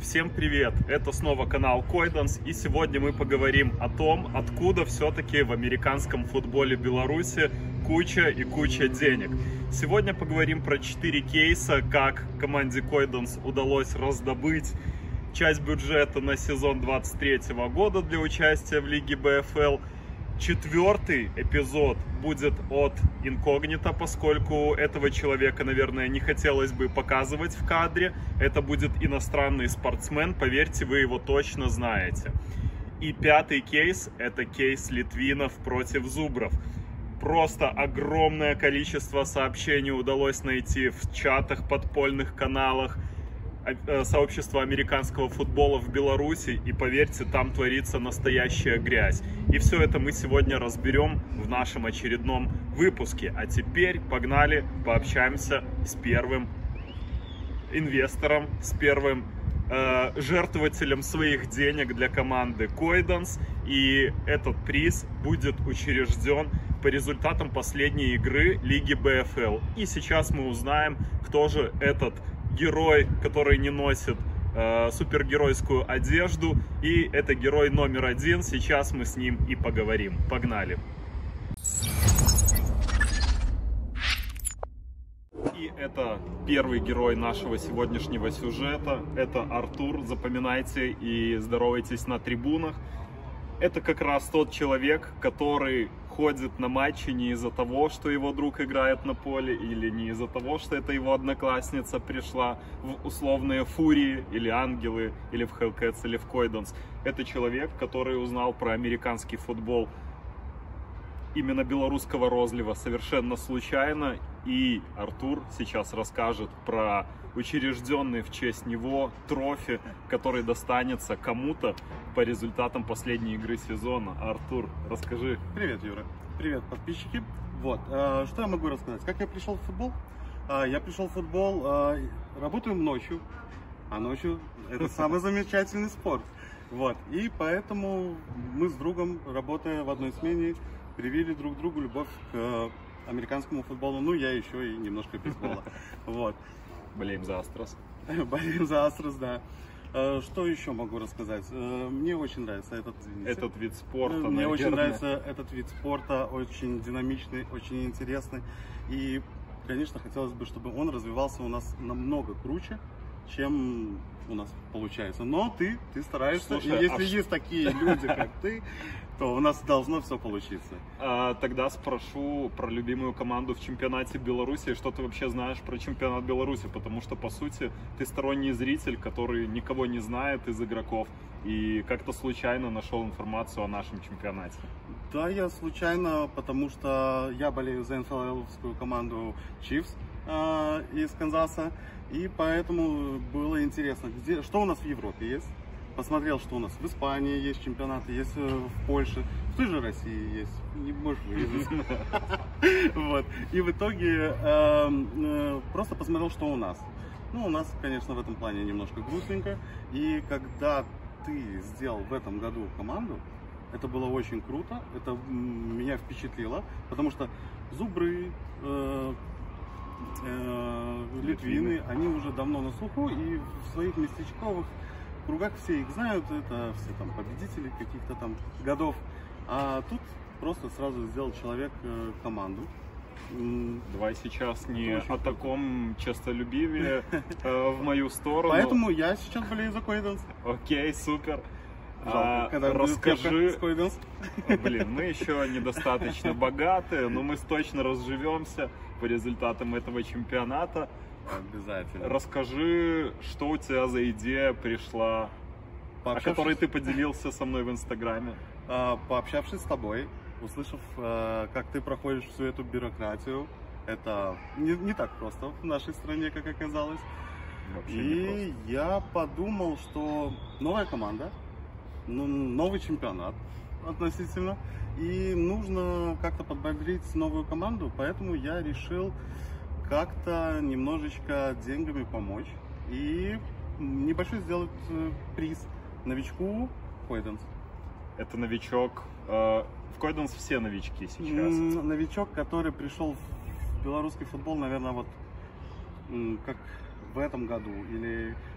Всем привет! Это снова канал Койданс, и сегодня мы поговорим о том, откуда все-таки в американском футболе Беларуси куча денег. Сегодня поговорим про 4 кейса, как команде Койданс удалось раздобыть часть бюджета на сезон 2023 года для участия в Лиге БФЛ. Четвертый эпизод будет от инкогнито, поскольку этого человека, наверное, не хотелось бы показывать в кадре. Это будет иностранный спортсмен, поверьте, вы его точно знаете. И пятый кейс – это кейс Литвинов против Зубров. Просто огромное количество сообщений удалось найти в чатах, подпольных каналах сообщества американского футбола в Беларуси, и поверьте, там творится настоящая грязь. И все это мы сегодня разберем в нашем очередном выпуске. А теперь погнали, пообщаемся с первым инвестором, с первым жертвователем своих денег для команды Койданс. И этот приз будет учрежден по результатам последней игры Лиги БФЛ. И сейчас мы узнаем, кто же этот герой, который не носит супергеройскую одежду, и это герой номер один. Сейчас мы с ним и поговорим. Погнали! И это первый герой нашего сегодняшнего сюжета. Это Артур. Запоминайте и здоровайтесь на трибунах. Это как раз тот человек, который ходит на матчи не из-за того, что его друг играет на поле, или не из-за того, что это его одноклассница пришла в условные Фурии, или Ангелы, или в Hellcats, или в Койданс. Это человек, который узнал про американский футбол именно белорусского розлива совершенно случайно. И Артур сейчас расскажет про учрежденный в честь него трофи, который достанется кому-то по результатам последней игры сезона. Артур, расскажи. Привет, Юра. Привет, подписчики. Вот, что я могу рассказать? Как я пришел в футбол? Я пришел в футбол, работаем ночью, а ночью это самый замечательный спорт. Вот, и поэтому мы с другом, работая в одной смене, привили друг другу любовь к американскому футболу. Ну, я еще и немножко бейсбола. Вот. Болеем за Астрос. Болеем за Астрос, да. Что еще могу рассказать? Мне очень нравится этот вид спорта. Мне очень нравится этот вид спорта, очень динамичный, очень интересный. И, конечно, хотелось бы, чтобы он развивался у нас намного круче, чем у нас получается. Но ты стараешься. Слушай, и если есть такие люди, как ты, то у нас должно все получиться. Тогда спрошу про любимую команду в чемпионате Беларуси. Что ты вообще знаешь про чемпионат Беларуси? Потому что, по сути, ты сторонний зритель, который никого не знает из игроков, и как-то случайно нашел информацию о нашем чемпионате. Да, я случайно, потому что я болею за НФЛ-овскую команду Chiefs из Канзаса, и поэтому было интересно, что у нас в Европе есть. Посмотрел, что у нас в Испании есть чемпионаты, есть в Польше, в той же России есть, не можешь выезжать. Вот. И в итоге просто посмотрел, что у нас. Ну, у нас, конечно, в этом плане немножко грустненько. И когда ты сделал в этом году команду, это было очень круто, это меня впечатлило, потому что Зубры, Литвины, они уже давно на слуху, и в своих местечковых кругах все их знают, это все там победители каких-то там годов. А тут просто сразу сделал человек команду. Давай сейчас не о таком честолюбиве в мою сторону. Поэтому я сейчас болею за Койданс. Окей, супер. Расскажи. Блин, мы еще недостаточно богаты, но мы точно разживемся по результатам этого чемпионата. Обязательно. Расскажи, что у тебя за идея пришла, о которой ты поделился со мной в Инстаграме. Пообщавшись с тобой, услышав, как ты проходишь всю эту бюрократию, это не так просто в нашей стране, как оказалось. И я подумал, что новая команда, новый чемпионат относительно, и нужно как-то подбодрить новую команду, поэтому я решил как-то немножечко деньгами помочь и небольшой сделать приз новичку Койданс. Это новичок. В Койданс все новички сейчас. Новичок, который пришел в белорусский футбол, наверное, вот как в этом году или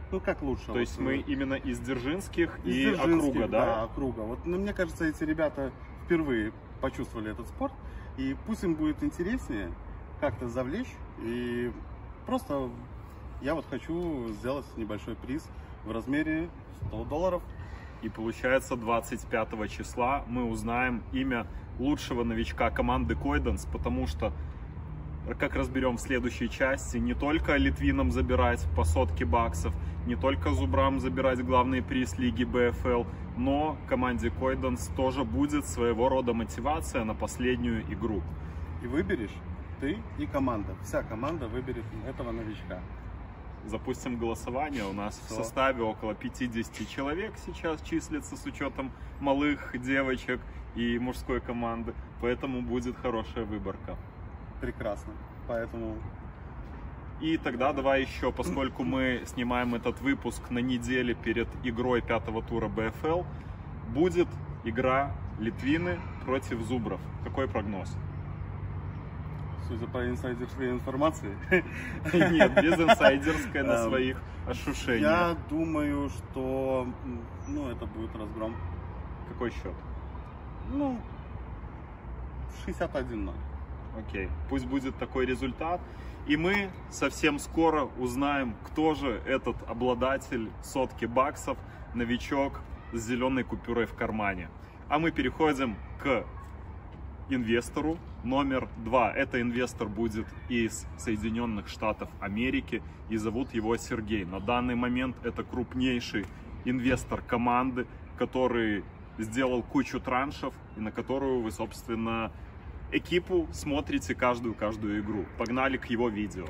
Ну, как лучше. То есть мы именно из Дзержинских из и Дзержинских, округа, да? Да, округа. Вот, ну, мне кажется, эти ребята впервые почувствовали этот спорт, и пусть им будет интереснее как-то завлечь, и просто я вот хочу сделать небольшой приз в размере $100. И получается 25 числа мы узнаем имя лучшего новичка команды Койденс, потому что, как разберем в следующей части, не только литвинам забирать по $100, не только зубрам забирать главный приз лиги БФЛ, но команде Койденс тоже будет своего рода мотивация на последнюю игру. И выберешь ты и команда. Вся команда выберет этого новичка. Запустим голосование. У нас в составе около 50 человек сейчас числится, с учетом малых девочек и мужской команды. Поэтому будет хорошая выборка. Прекрасно. Поэтому... И тогда давай еще, поскольку мы снимаем этот выпуск на неделе перед игрой 5-го тура БФЛ, будет игра Литвины против Зубров. Какой прогноз? Судя по инсайдерской информации. Нет, без инсайдерской, на своих ощущениях. Я думаю, что это будет разгром. Какой счет? 61-0. Окей, пусть будет такой результат. И мы совсем скоро узнаем, кто же этот обладатель $100, новичок с зеленой купюрой в кармане. А мы переходим к инвестору номер 2. Это инвестор будет из Соединенных Штатов Америки, и зовут его Сергей. На данный момент это крупнейший инвестор команды, который сделал кучу траншев, и на которую вы, собственно, экипу смотрите каждую игру. Погнали к его видео.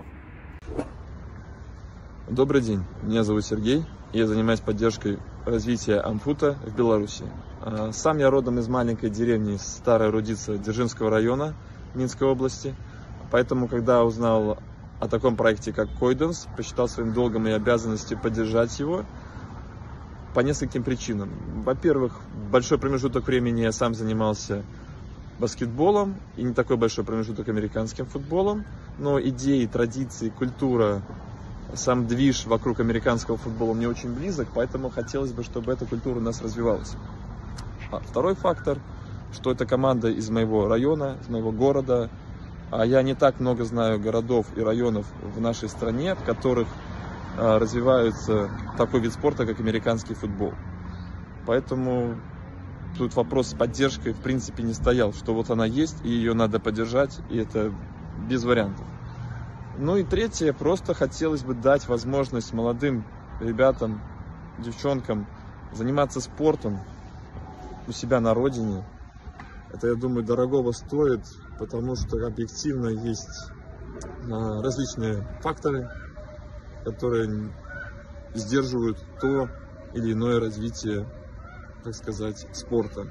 Добрый день, меня зовут Сергей, я занимаюсь поддержкой развития Амфута в Беларуси. Сам я родом из маленькой деревни Старая Рудица Дзержинского района Минской области, поэтому, когда узнал о таком проекте, как Койденс, посчитал своим долгом и обязанностью поддержать его по нескольким причинам. Во-первых, большой промежуток времени я сам занимался баскетболом, и не такой большой промежуток американским футболом, но идеи, традиции, культура, сам движ вокруг американского футбола мне очень близок, поэтому хотелось бы, чтобы эта культура у нас развивалась. А второй фактор, что это команда из моего района, из моего города, а я не так много знаю городов и районов в нашей стране, в которых развивается такой вид спорта, как американский футбол. Поэтому тут вопрос с поддержкой в принципе не стоял, что вот она есть, и ее надо поддержать, и это без вариантов. Ну и третье, просто хотелось бы дать возможность молодым ребятам, девчонкам заниматься спортом у себя на родине. Это, я думаю, дорогого стоит, потому что объективно есть различные факторы, которые сдерживают то или иное развитие, так сказать, спорта.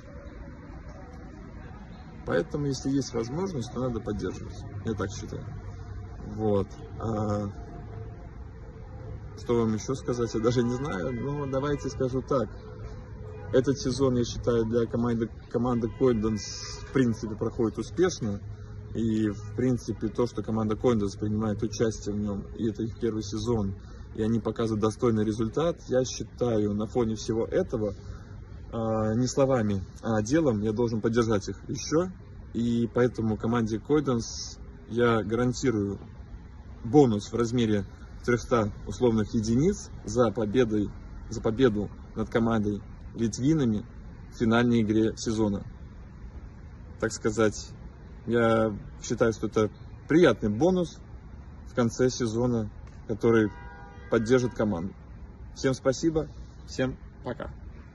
Поэтому, если есть возможность, то надо поддерживать. Я так считаю. Вот. Что вам еще сказать, я даже не знаю, но давайте скажу так. Этот сезон, я считаю, для команды Койденс в принципе проходит успешно. И в принципе то, что команда Койденс принимает участие в нем, и это их первый сезон, и они показывают достойный результат, я считаю, на фоне всего этого, не словами, а делом я должен поддержать их еще. И поэтому команде Койденс я гарантирую бонус в размере 300 условных единиц за победу над командой литвинами в финальной игре сезона. Так сказать, я считаю, что это приятный бонус в конце сезона, который поддержит команду. Всем спасибо, всем пока.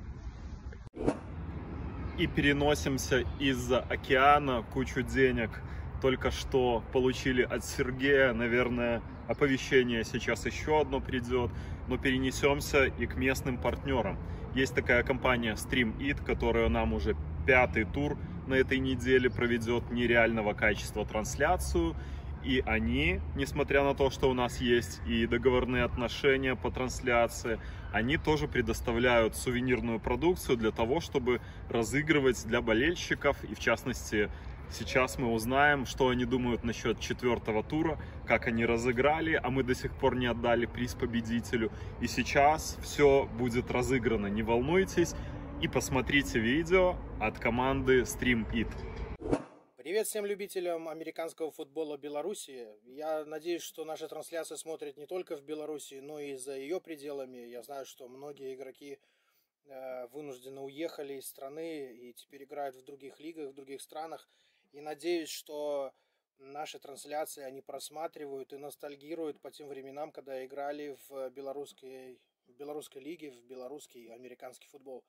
И переносимся из-за океана, кучу денег только что получили от Сергея, наверное, оповещение сейчас еще одно придет, но перенесемся и к местным партнерам. Есть такая компания Stream It, которая нам уже 5-й тур на этой неделе проведет нереального качества трансляцию, и они, несмотря на то, что у нас есть и договорные отношения по трансляции, они тоже предоставляют сувенирную продукцию для того, чтобы разыгрывать для болельщиков, и в частности Сейчас мы узнаем, что они думают насчет 4-го тура, как они разыграли, а мы до сих пор не отдали приз победителю. И сейчас все будет разыграно, не волнуйтесь. И посмотрите видео от команды Stream It. Привет всем любителям американского футбола Беларуси. Я надеюсь, что наша трансляция смотрят не только в Беларуси, но и за ее пределами. Я знаю, что многие игроки вынужденно уехали из страны и теперь играют в других лигах, в других странах. И надеюсь, что наши трансляции они просматривают и ностальгируют по тем временам, когда играли в белорусской лиге, в белорусский американский футбол.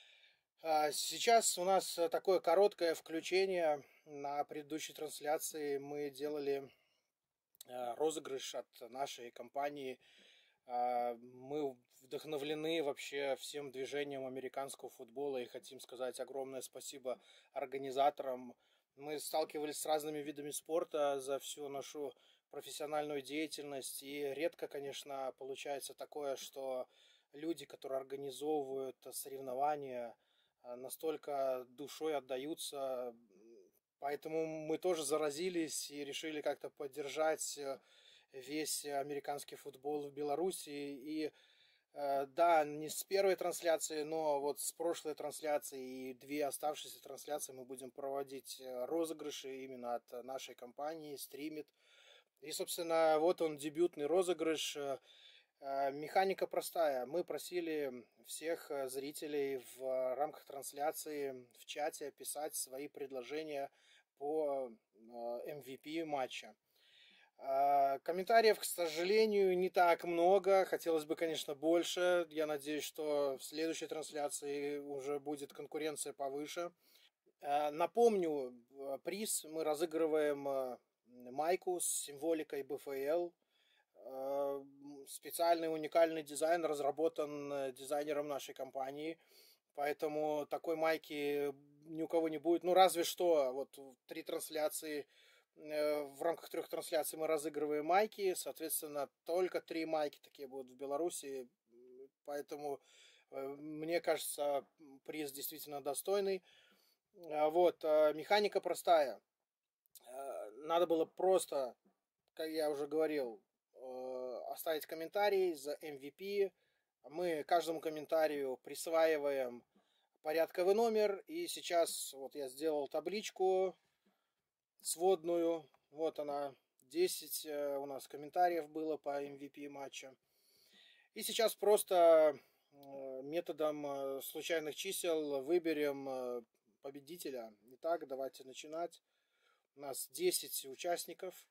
Сейчас у нас такое короткое включение. На предыдущей трансляции мы делали розыгрыш от нашей компании. Мы вдохновлены вообще всем движением американского футбола и хотим сказать огромное спасибо организаторам. Мы сталкивались с разными видами спорта за всю нашу профессиональную деятельность, и редко, конечно, получается такое, что люди, которые организовывают соревнования, настолько душой отдаются. Поэтому мы тоже заразились и решили как-то поддержать весь американский футбол в Беларуси. И да, не с первой трансляции, но вот с прошлой трансляции и 2 оставшиеся трансляции мы будем проводить розыгрыши именно от нашей компании Stream It. И, собственно, вот он, дебютный розыгрыш. Механика простая. Мы просили всех зрителей в рамках трансляции в чате писать свои предложения по MVP матча. Комментариев, к сожалению, не так много. Хотелось бы, конечно, больше. Я надеюсь, что в следующей трансляции уже будет конкуренция повыше. Напомню, приз мы разыгрываем майку с символикой БФЛ. Специальный уникальный дизайн разработан дизайнером нашей компании. Поэтому такой майки ни у кого не будет. Ну, разве что вот 3 трансляции. В рамках 3 трансляций мы разыгрываем майки, соответственно, только 3 майки такие будут в Беларуси, поэтому, мне кажется, приз действительно достойный. Вот, механика простая. Надо было просто, как я уже говорил, оставить комментарий за MVP. Мы каждому комментарию присваиваем порядковый номер, и сейчас вот я сделал табличку сводную, вот она, 10 у нас комментариев было по MVP матча. И сейчас просто методом случайных чисел выберем победителя. Итак, давайте начинать. У нас 10 участников.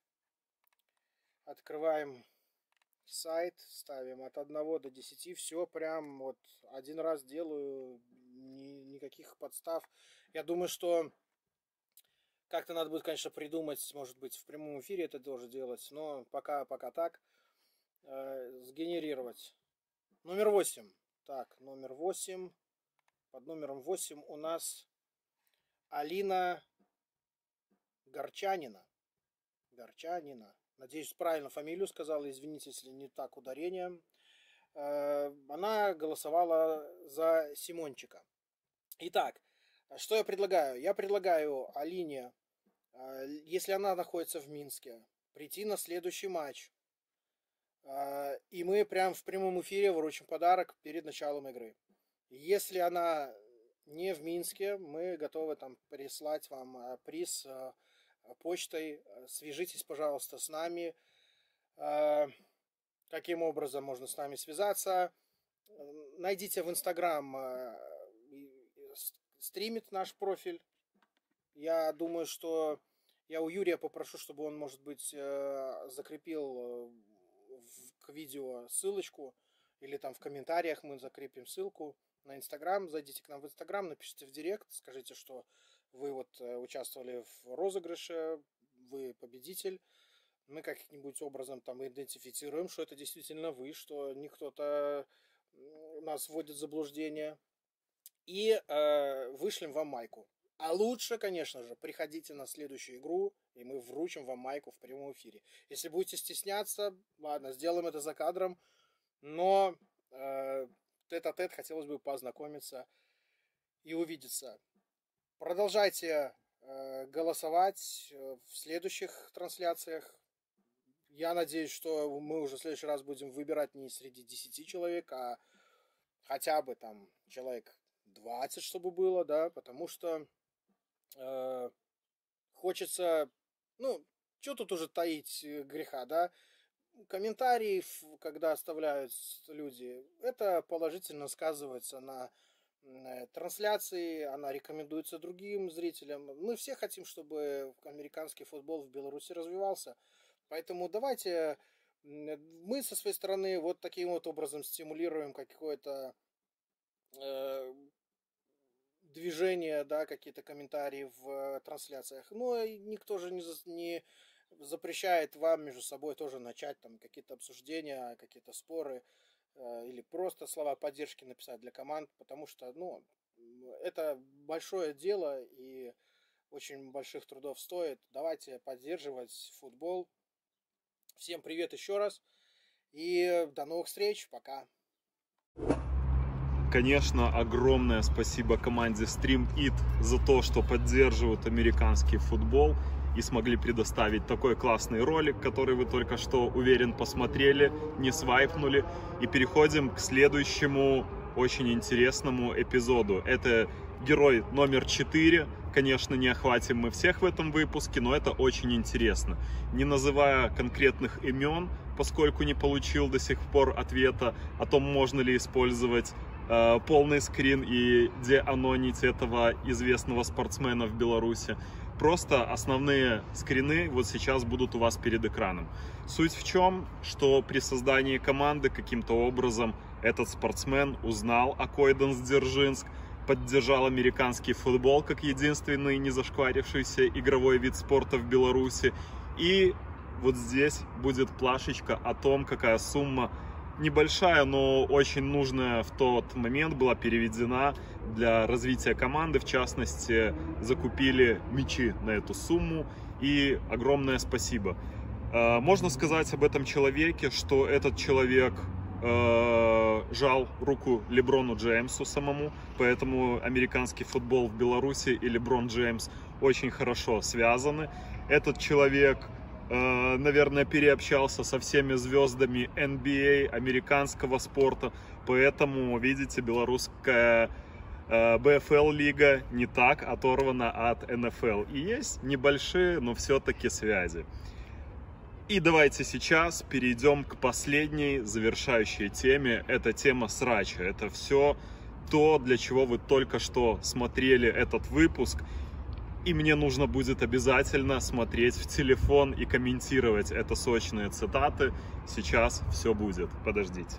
Открываем сайт, ставим от 1 до 10. Все прям вот один раз делаю, никаких подстав. Я думаю, что как-то надо будет, конечно, придумать, может быть, в прямом эфире это тоже делать, но пока так. Сгенерировать. Номер 8. Так, номер 8. Под номером 8 у нас Алина Горчанина. Надеюсь, правильно фамилию сказала, извините, если не так ударение. Она голосовала за Симончика. Итак, что я предлагаю? Я предлагаю Алине, если она находится в Минске, прийти на следующий матч. И мы прям в прямом эфире вручим подарок перед началом игры. Если она не в Минске, мы готовы там прислать вам приз почтой. Свяжитесь, пожалуйста, с нами. Каким образом можно с нами связаться? Найдите в Инстаграм Stream It наш профиль. Я думаю, что я у Юрия попрошу, чтобы он, может быть, закрепил к видео ссылочку, или там в комментариях мы закрепим ссылку на Инстаграм. Зайдите к нам в Инстаграм, напишите в директ, скажите, что вы вот участвовали в розыгрыше, вы победитель. Мы каким-нибудь образом там идентифицируем, что это действительно вы, что не кто-то нас вводит в заблуждение. И вышлем вам майку. А лучше, конечно же, приходите на следующую игру, и мы вручим вам майку в прямом эфире. Если будете стесняться, ладно, сделаем это за кадром, но тет-а-тет хотелось бы познакомиться и увидеться. Продолжайте голосовать в следующих трансляциях. Я надеюсь, что мы уже в следующий раз будем выбирать не среди 10 человек, а хотя бы там человек 20, чтобы было, да, потому что хочется, ну, что тут уже таить греха, да, комментарии, когда оставляют люди, это положительно сказывается на трансляции, она рекомендуется другим зрителям. Мы все хотим, чтобы американский футбол в Беларуси развивался, поэтому давайте мы со своей стороны вот таким вот образом стимулируем какое-то движение, да, какие-то комментарии в трансляциях. Но никто же не запрещает вам между собой тоже начать там какие-то обсуждения, какие-то споры или просто слова поддержки написать для команд, потому что, ну, это большое дело и очень больших трудов стоит. Давайте поддерживать футбол. Всем привет еще раз и до новых встреч. Пока. Конечно, огромное спасибо команде Stream It за то, что поддерживают американский футбол и смогли предоставить такой классный ролик, который вы только что, уверен, посмотрели, не свайпнули. И переходим к следующему очень интересному эпизоду. Это герой номер 4. Конечно, не охватим мы всех в этом выпуске, но это очень интересно. Не называя конкретных имен, поскольку не получил до сих пор ответа о том, можно ли использовать полный скрин и деанонить этого известного спортсмена в Беларуси. Просто основные скрины вот сейчас будут у вас перед экраном. Суть в чем, что при создании команды каким-то образом этот спортсмен узнал о Койданс Дзержинск, поддержал американский футбол как единственный не зашкварившийся игровой вид спорта в Беларуси. И вот здесь будет плашечка о том, какая сумма небольшая, но очень нужная в тот момент была переведена для развития команды. В частности, закупили мячи на эту сумму. И огромное спасибо. Можно сказать об этом человеке, что этот человек жал руку Леброну Джеймсу самому, поэтому американский футбол в Беларуси и Леброн Джеймс очень хорошо связаны. Этот человек, наверное, переобщался со всеми звездами NBA, американского спорта, поэтому, видите, белорусская БФЛ лига не так оторвана от НФЛ. И есть небольшие, но все-таки связи. И давайте сейчас перейдем к последней завершающей теме. Это тема срача. Это все то, для чего вы только что смотрели этот выпуск. И мне нужно будет обязательно смотреть в телефон и комментировать это сочные цитаты. Сейчас все будет. Подождите.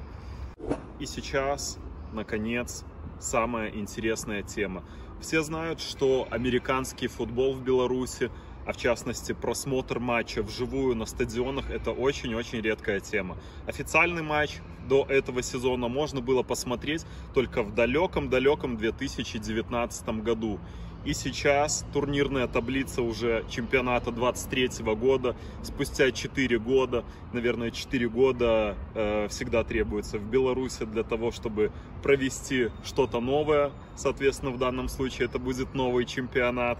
И сейчас, наконец, самая интересная тема. Все знают, что американский футбол в Беларуси, а в частности просмотр матча вживую на стадионах, это очень-очень редкая тема. Официальный матч до этого сезона можно было посмотреть только в далеком-далеком 2019 году. И сейчас турнирная таблица уже чемпионата 23 года, спустя 4 года, наверное, 4 года всегда требуется в Беларуси для того, чтобы провести что-то новое. Соответственно, в данном случае это будет новый чемпионат.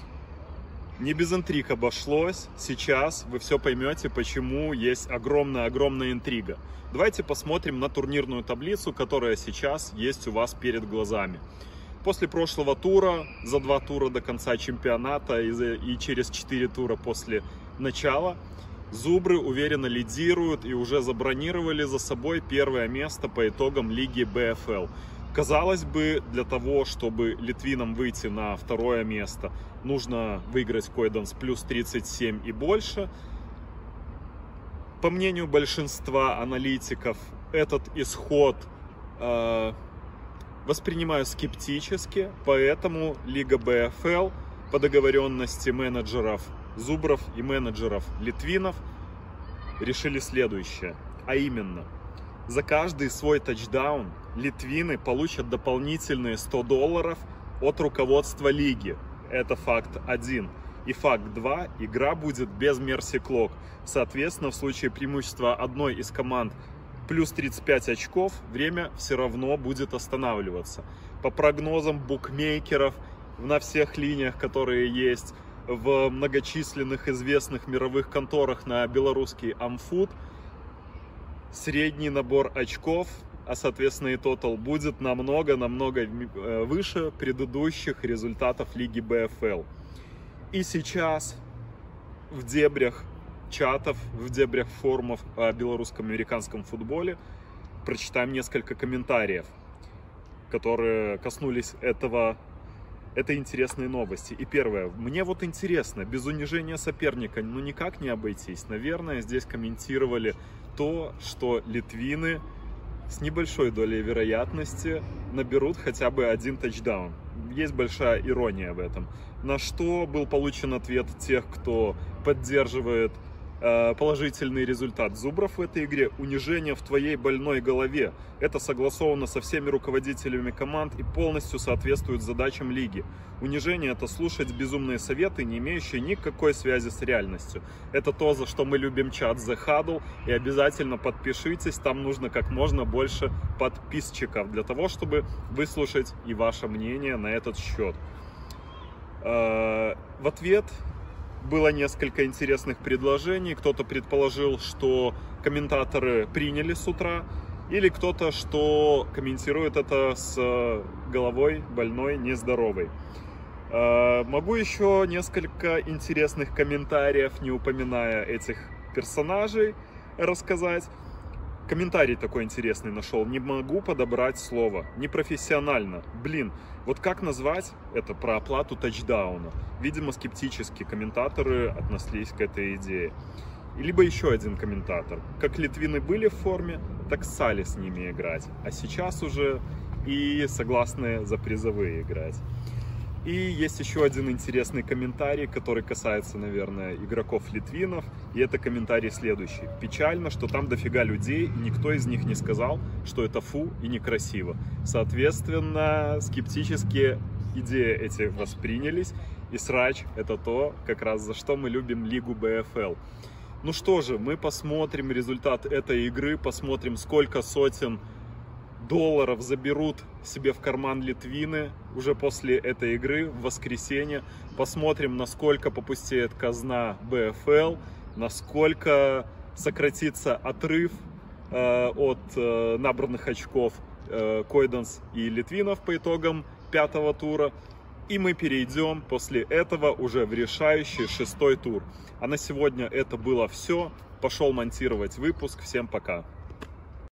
Не без интриг обошлось. Сейчас вы все поймете, почему есть огромная интрига. Давайте посмотрим на турнирную таблицу, которая сейчас есть у вас перед глазами. После прошлого тура, за 2 тура до конца чемпионата и через 4 тура после начала, зубры уверенно лидируют и уже забронировали за собой первое место по итогам лиги БФЛ. Казалось бы, для того, чтобы литвинам выйти на второе место, нужно выиграть Койданс плюс 37 и больше. По мнению большинства аналитиков, этот исход воспринимаю скептически, поэтому Лига БФЛ по договоренности менеджеров зубров и менеджеров литвинов решили следующее, а именно: за каждый свой тачдаун литвины получат дополнительные $100 от руководства лиги. Это факт 1. И факт 2. Игра будет без мерси клок. Соответственно, в случае преимущества одной из команд плюс 35 очков, время все равно будет останавливаться. По прогнозам букмекеров на всех линиях, которые есть в многочисленных известных мировых конторах на белорусский Amfoot, средний набор очков, а соответственно и тотал, будет намного выше предыдущих результатов Лиги БФЛ. И сейчас в дебрях чатов, в дебрях форумов о белорусском американском футболе прочитаем несколько комментариев, которые коснулись этой интересной новости. И первое, мне вот интересно, без унижения соперника, ну никак не обойтись. Наверное, здесь комментировали то, что литвины с небольшой долей вероятности наберут хотя бы один тачдаун. Есть большая ирония в этом. На что был получен ответ тех, кто поддерживает положительный результат Зубров в этой игре: унижение в твоей больной голове. Это согласовано со всеми руководителями команд и полностью соответствует задачам лиги. Унижение — это слушать безумные советы, не имеющие никакой связи с реальностью. Это то, за что мы любим чат The Huddle, и обязательно подпишитесь, там нужно как можно больше подписчиков для того, чтобы выслушать и ваше мнение на этот счет. В ответ было несколько интересных предложений. Кто-то предположил, что комментаторы приняли с утра, или кто-то, что комментирует это с головой больной, нездоровой. Могу еще несколько интересных комментариев, не упоминая этих персонажей, рассказать. Комментарий такой интересный нашел. Не могу подобрать слово. Непрофессионально. Блин, вот как назвать это про оплату тачдауна? Видимо, скептически комментаторы отнеслись к этой идее. Либо еще один комментатор. Как литвины были в форме, так ссали с ними играть. А сейчас уже и согласны за призовые играть. И есть еще один интересный комментарий, который касается, наверное, игроков-литвинов. И это комментарий следующий. Печально, что там дофига людей, и никто из них не сказал, что это фу и некрасиво. Соответственно, скептические идеи эти воспринялись. И срач — это то, как раз за что мы любим Лигу БФЛ. Ну что же, мы посмотрим результат этой игры, посмотрим, сколько сотен долларов заберут себе в карман литвины уже после этой игры в воскресенье. Посмотрим, насколько попустеет казна БФЛ, насколько сократится отрыв от набранных очков Койданс и литвинов по итогам 5-го тура. И мы перейдем после этого уже в решающий 6-й тур. А на сегодня это было все. Пошел монтировать выпуск. Всем пока.